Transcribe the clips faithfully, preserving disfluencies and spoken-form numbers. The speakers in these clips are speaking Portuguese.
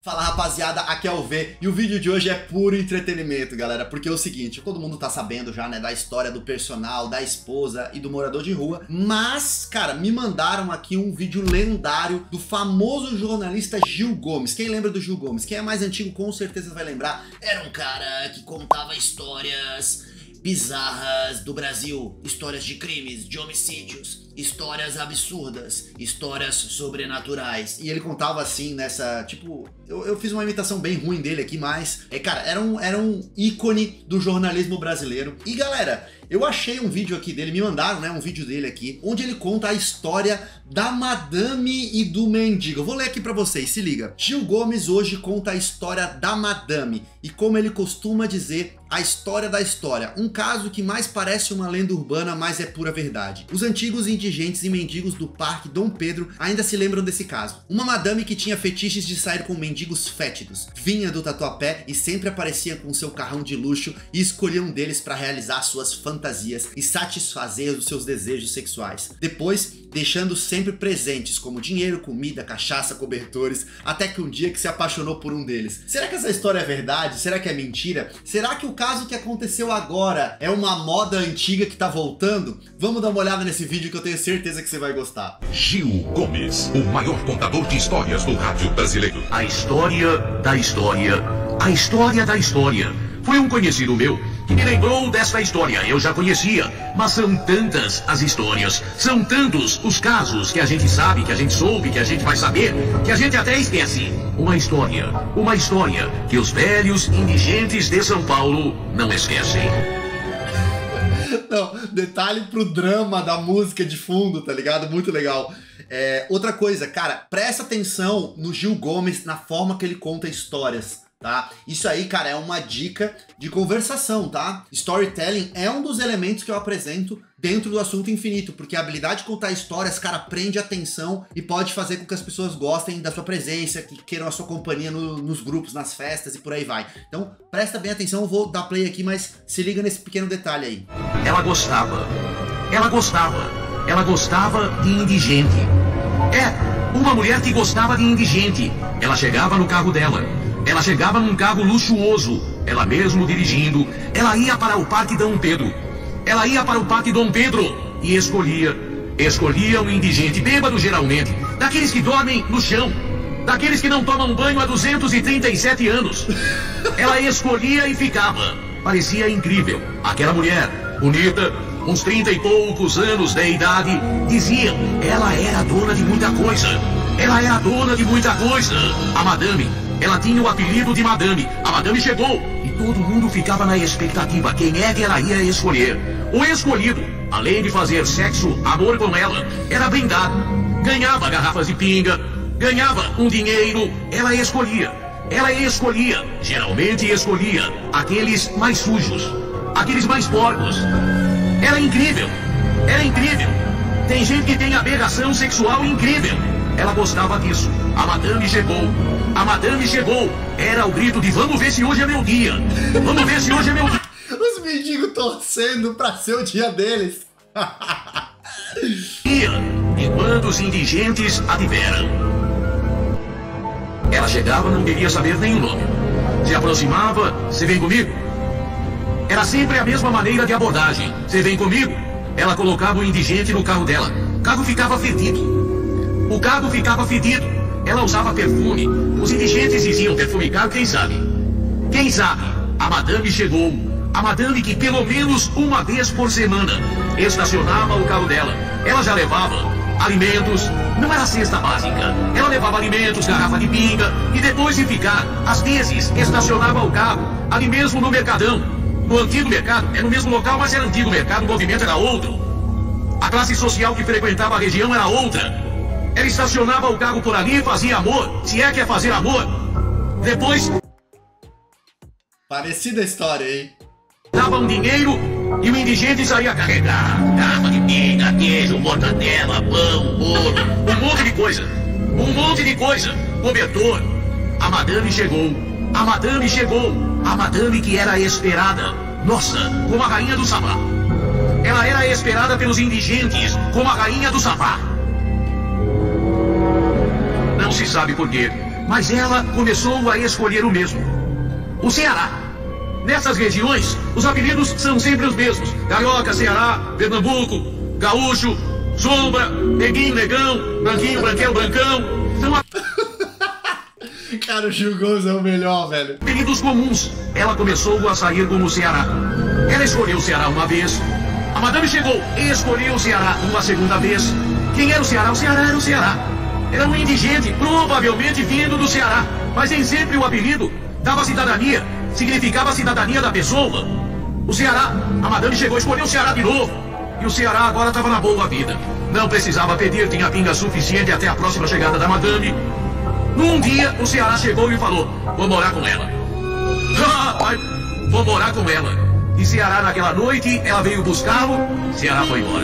Fala rapaziada, aqui é o V e o vídeo de hoje é puro entretenimento, galera, porque é o seguinte, todo mundo tá sabendo já, né, da história do personal, da esposa e do morador de rua, mas, cara, me mandaram aqui um vídeo lendário do famoso jornalista Gil Gomes. Quem lembra do Gil Gomes? Quem é mais antigo com certeza vai lembrar. Era um cara que contava histórias bizarras do Brasil, histórias de crimes, de homicídios, histórias absurdas, histórias sobrenaturais. E ele contava assim nessa, tipo, eu, eu fiz uma imitação bem ruim dele aqui, mas, é, cara, era um, era um ícone do jornalismo brasileiro. E galera, eu achei um vídeo aqui dele, me mandaram, né, um vídeo dele aqui, onde ele conta a história da Madame e do Mendigo. Eu vou ler aqui pra vocês, se liga. Gil Gomes hoje conta a história da Madame e, como ele costuma dizer, a história da história. Um caso que mais parece uma lenda urbana, mas é pura verdade. Os antigos indigentes e mendigos do Parque Dom Pedro ainda se lembram desse caso. Uma madame que tinha fetiches de sair com mendigos fétidos. Vinha do Tatuapé e sempre aparecia com seu carrão de luxo e escolhia um deles para realizar suas fantasias e satisfazer os seus desejos sexuais. Depois, deixando sempre presentes como dinheiro, comida, cachaça, cobertores, até que um dia que se apaixonou por um deles. Será que essa história é verdade? Será que é mentira? Será que o caso que aconteceu agora é uma moda antiga que tá voltando? Vamos dar uma olhada nesse vídeo que eu tenho certeza que você vai gostar. Gil Gomes, o maior contador de histórias do rádio brasileiro. A história da história, a história da história. Foi um conhecido meu que me lembrou desta história. Eu já conhecia, mas são tantas as histórias, são tantos os casos que a gente sabe, que a gente soube, que a gente vai saber, que a gente até esquece. Uma história, uma história que os velhos indigentes de São Paulo não esquecem. Não, detalhe pro drama da música de fundo, tá ligado? Muito legal. É, outra coisa, cara, presta atenção no Gil Gomes, na forma que ele conta histórias, tá? Isso aí, cara, é uma dica de conversação, tá? Storytelling é um dos elementos que eu apresento dentro do assunto infinito, porque a habilidade de contar histórias, cara, prende atenção e pode fazer com que as pessoas gostem da sua presença, que queiram a sua companhia no, nos grupos, nas festas e por aí vai. Então, presta bem atenção, eu vou dar play aqui, mas se liga nesse pequeno detalhe aí. Ela gostava, ela gostava, ela gostava de indigente. É, uma mulher que gostava de indigente. Ela chegava no carro dela. Ela chegava num carro luxuoso, ela mesmo dirigindo, ela ia para o Parque Dom Pedro. Ela ia para o Parque Dom Pedro e escolhia, escolhia um indigente bêbado geralmente, daqueles que dormem no chão, daqueles que não tomam banho há duzentos e trinta e sete anos. Ela escolhia e ficava. Parecia incrível. Aquela mulher, bonita, uns trinta e poucos anos de idade, diziam, ela era dona de muita coisa. Ela era dona de muita coisa. A madame, ela tinha o apelido de Madame. A Madame chegou e todo mundo ficava na expectativa quem é que ela ia escolher. O escolhido, além de fazer sexo, amor com ela, era brindado. Ganhava garrafas de pinga, ganhava um dinheiro. Ela escolhia, ela escolhia, geralmente escolhia aqueles mais sujos, aqueles mais porcos. Era incrível, era incrível. Tem gente que tem aberração sexual incrível. Ela gostava disso. A Madame chegou. A Madame chegou. Era o grito de vamos ver se hoje é meu dia. Vamos ver se hoje é meu dia. Os mendigos torcendo pra ser o dia deles. E quando os indigentes a tiveram. Ela chegava, não queria saber nem o nome. Se aproximava, você vem comigo? Era sempre a mesma maneira de abordagem. Você vem comigo? Ela colocava o indigente no carro dela. O carro ficava fedido. O carro ficava fedido. Ela usava perfume. Os indigentes diziam perfume caro, quem sabe? Quem sabe? A Madame chegou. A Madame que pelo menos uma vez por semana estacionava o carro dela. Ela já levava alimentos. Não era cesta básica. Ela levava alimentos, garrafa de pinga. E depois de ficar, às vezes, estacionava o carro ali mesmo no Mercadão. No antigo mercado. É no mesmo local, mas era antigo mercado. O movimento era outro. A classe social que frequentava a região era outra. Ela estacionava o carro por ali e fazia amor, se é que é fazer amor. Depois... Parecida a história, hein? Dava um dinheiro e o indigente saía carregar. Garrafa de pinga, queijo, mortadela, pão, bolo, um monte de coisa. Um monte de coisa. Cobertor. A Madame chegou. A Madame chegou. A Madame que era esperada. Nossa, como a rainha do Sabá. Ela era esperada pelos indigentes como a rainha do Sabá. Não se sabe por quê. mas ela começou a escolher o mesmo. O Ceará. Nessas regiões, os apelidos são sempre os mesmos. Carioca, Ceará, Pernambuco, Gaúcho, Sombra, Neguinho, Negão, Branquinho, Branquelo, Brancão. São Cara, o Gil Gomes é o melhor, velho. apelidos comuns. Ela começou a sair como Ceará. Ela escolheu o Ceará uma vez. A madame chegou e escolheu o Ceará uma segunda vez. Quem era o Ceará? O Ceará era o Ceará. Era um indigente, provavelmente vindo do Ceará. Mas nem sempre o apelido dava cidadania. Significava a cidadania da pessoa. O Ceará, a madame chegou e escolheu o Ceará de novo. E o Ceará agora estava na boa vida. Não precisava pedir, tinha pinga suficiente até a próxima chegada da madame. Num dia, o Ceará chegou e falou: vou morar com ela. Vou morar com ela. E Ceará, naquela noite, ela veio buscá-lo. Ceará foi embora.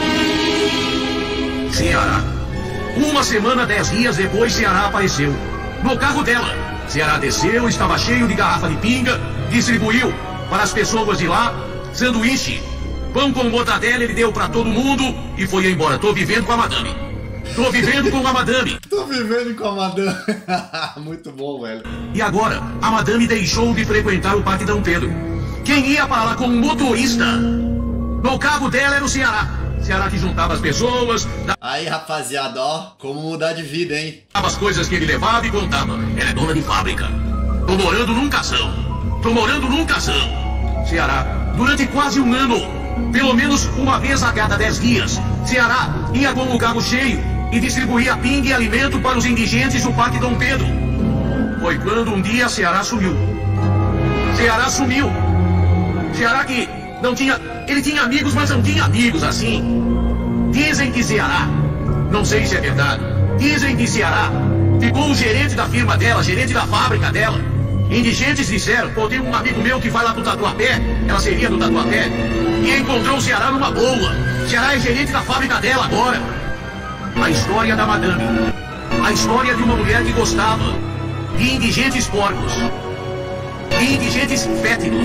Ceará. Uma semana, dez dias depois, Ceará apareceu. No carro dela. Ceará desceu, estava cheio de garrafa de pinga, distribuiu para as pessoas de lá sanduíche. Pão com mortadela ele deu pra todo mundo e foi embora. Tô vivendo com a madame. Tô vivendo com a madame. Tô vivendo com a madame. Muito bom, velho. E agora, a madame deixou de frequentar o Parque Dom Pedro. Quem ia para lá como motorista? No carro dela era o Ceará. Ceará que juntava as pessoas, Aí, rapaziada, ó, como mudar de vida, hein? dava as coisas que ele levava e contava. Ela é dona de fábrica. Tô morando num casão. Tô morando num casão. Ceará, durante quase um ano, pelo menos uma vez a cada dez dias, Ceará ia com o carro cheio e distribuía pinga e alimento para os indigentes do Parque Dom Pedro. Foi quando um dia Ceará sumiu. Ceará sumiu. Ceará que não tinha... Ele tinha amigos, mas não tinha amigos assim. Dizem que Ceará, não sei se é verdade, dizem que Ceará ficou o gerente da firma dela, gerente da fábrica dela. Indigentes disseram: pô, tem um amigo meu que vai lá pro Tatuapé, ela seria do Tatuapé, e encontrou o Ceará numa boa. Ceará é gerente da fábrica dela agora. A história da madame. A história de uma mulher que gostava de indigentes porcos, de indigentes fétidos.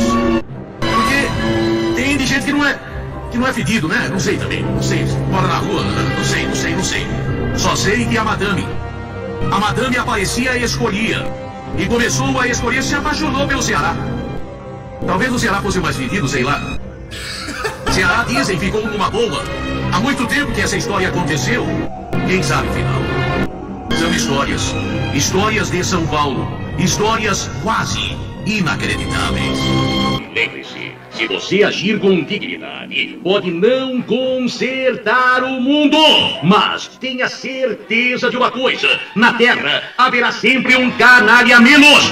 Porque tem indigente que não é, que não é fedido, né? Não sei também, não sei, mora na rua, não sei, não sei, não sei. Só sei que a madame, a madame aparecia e escolhia. E começou a escolher, se apaixonou pelo Ceará. Talvez o Ceará fosse o mais fedido, sei lá. Ceará, dizem, ficou numa boa. Há muito tempo que essa história aconteceu. Quem sabe o final? São histórias. Histórias de São Paulo. Histórias quase inacreditáveis. Lembre-se, se você agir com dignidade, pode não consertar o mundo. Mas tenha certeza de uma coisa: na Terra haverá sempre um canalha menos.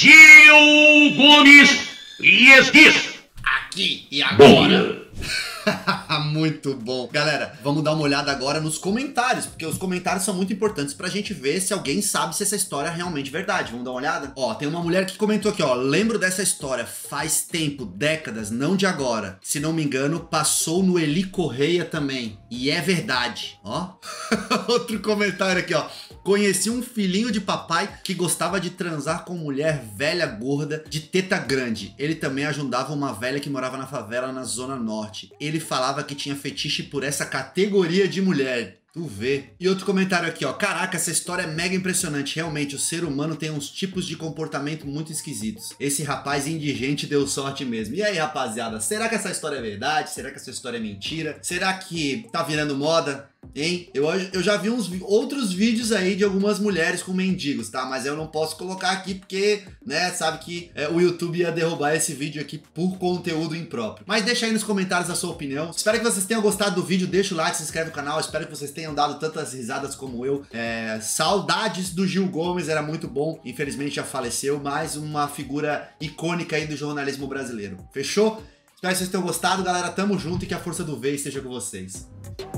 Gil Gomes lhes diz. Aqui e agora. Bom. Muito bom. Galera, vamos dar uma olhada agora nos comentários, porque os comentários são muito importantes pra gente ver se alguém sabe se essa história é realmente verdade. Vamos dar uma olhada? Ó, tem uma mulher que comentou aqui, ó: lembro dessa história faz tempo, décadas, não de agora. Se não me engano, passou no Eli Correia também. E é verdade. Ó. Outro comentário aqui, ó: conheci um filhinho de papai que gostava de transar com mulher velha gorda de teta grande. Ele também ajudava uma velha que morava na favela na Zona Norte. Ele falava que tinha fetiche por essa categoria de mulher. Tu vê. E outro comentário aqui, ó: caraca, essa história é mega impressionante. Realmente, o ser humano tem uns tipos de comportamento muito esquisitos. Esse rapaz indigente deu sorte mesmo. E aí, rapaziada, será que essa história é verdade? Será que essa história é mentira? Será que tá virando moda? Hein? Eu, eu já vi uns outros vídeos aí de algumas mulheres com mendigos, tá? Mas eu não posso colocar aqui porque, né, sabe que é, o YouTube ia derrubar esse vídeo aqui por conteúdo impróprio. Mas deixa aí nos comentários a sua opinião. Espero que vocês tenham gostado do vídeo. Deixa o like, se inscreve no canal. Espero que vocês tenham dado tantas risadas como eu. É, saudades do Gil Gomes, era muito bom. Infelizmente já faleceu, mas uma figura icônica aí do jornalismo brasileiro. Fechou? Espero que vocês tenham gostado, galera. Tamo junto e que a força do V esteja com vocês.